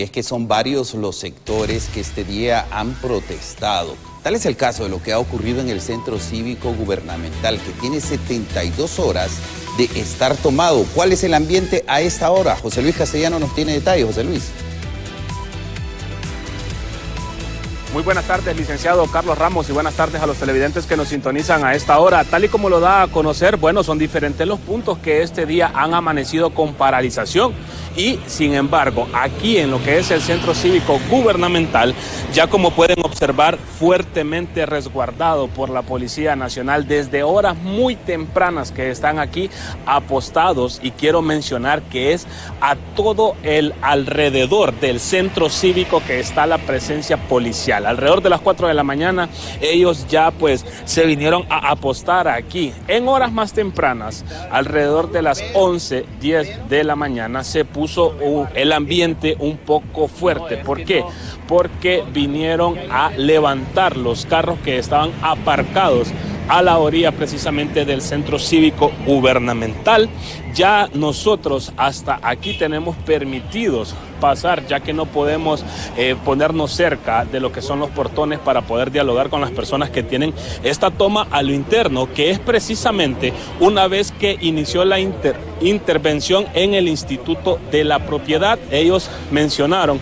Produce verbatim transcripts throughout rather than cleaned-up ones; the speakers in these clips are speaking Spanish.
y es que son varios los sectores que este día han protestado. Tal es el caso de lo que ha ocurrido en el Centro Cívico Gubernamental, que tiene setenta y dos horas de estar tomado. ¿Cuál es el ambiente a esta hora? José Luis Castellano nos tiene detalles. José Luis. Muy buenas tardes, licenciado Carlos Ramos, y buenas tardes a los televidentes que nos sintonizan a esta hora. Tal y como lo da a conocer, bueno, son diferentes los puntos que este día han amanecido con paralización. Y, sin embargo, aquí en lo que es el Centro Cívico Gubernamental, ya como pueden observar, fuertemente resguardado por la Policía Nacional desde horas muy tempranas que están aquí apostados. Y quiero mencionar que es a todo el alrededor del Centro Cívico que está la presencia policial. Alrededor de las cuatro de la mañana, ellos ya pues se vinieron a apostar aquí. En horas más tempranas, alrededor de las once, diez de la mañana, se puso el ambiente un poco fuerte. ¿Por qué? Porque vinieron a levantar los carros que estaban aparcados a la orilla precisamente del Centro Cívico Gubernamental. Ya nosotros hasta aquí tenemos permitidos pasar, ya que no podemos eh, ponernos cerca de lo que son los portones para poder dialogar con las personas que tienen esta toma a lo interno, que es precisamente una vez que inició la inter intervención en el Instituto de la Propiedad. Ellos mencionaron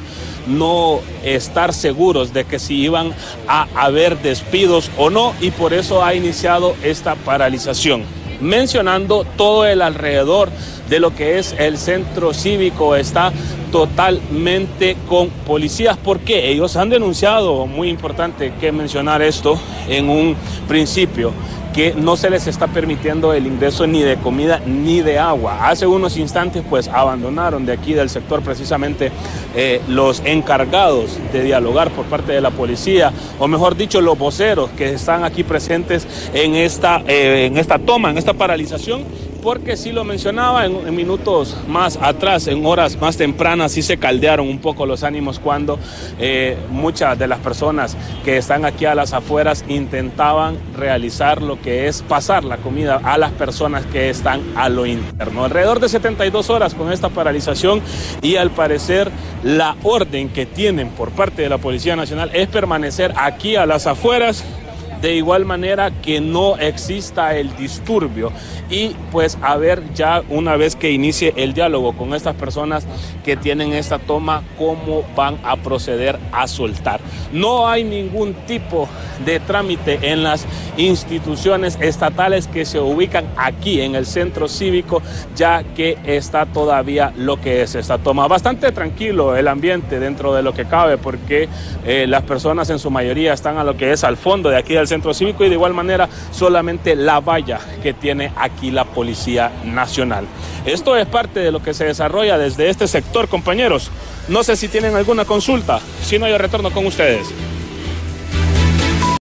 no estar seguros de que si iban a haber despidos o no, y por eso ha iniciado esta paralización. Mencionando todo el alrededor de lo que es el centro cívico está totalmente con policías, porque ellos han denunciado, muy importante que mencionar esto en un principio, que no se les está permitiendo el ingreso ni de comida ni de agua. Hace unos instantes pues abandonaron de aquí del sector precisamente eh, los encargados de dialogar por parte de la policía, o mejor dicho, los voceros que están aquí presentes en esta, eh, en esta toma, en esta paralización. Porque sí lo mencionaba en, en minutos más atrás, en horas más tempranas, sí se caldearon un poco los ánimos cuando eh, muchas de las personas que están aquí a las afueras intentaban realizar lo que es pasar la comida a las personas que están a lo interno. Alrededor de setenta y dos horas con esta paralización, y al parecer la orden que tienen por parte de la Policía Nacional es permanecer aquí a las afueras, de igual manera que no exista el disturbio, y pues a ver ya una vez que inicie el diálogo con estas personas que tienen esta toma, cómo van a proceder a soltar. No hay ningún tipo de trámite en las instituciones estatales que se ubican aquí en el centro cívico, ya que está todavía lo que es esta toma. Bastante tranquilo el ambiente dentro de lo que cabe, porque eh, las personas en su mayoría están a lo que es al fondo de aquí del centro cívico, y de igual manera solamente la valla que tiene aquí la Policía Nacional. Esto es parte de lo que se desarrolla desde este sector, compañeros. No sé si tienen alguna consulta, si no yo retorno con ustedes.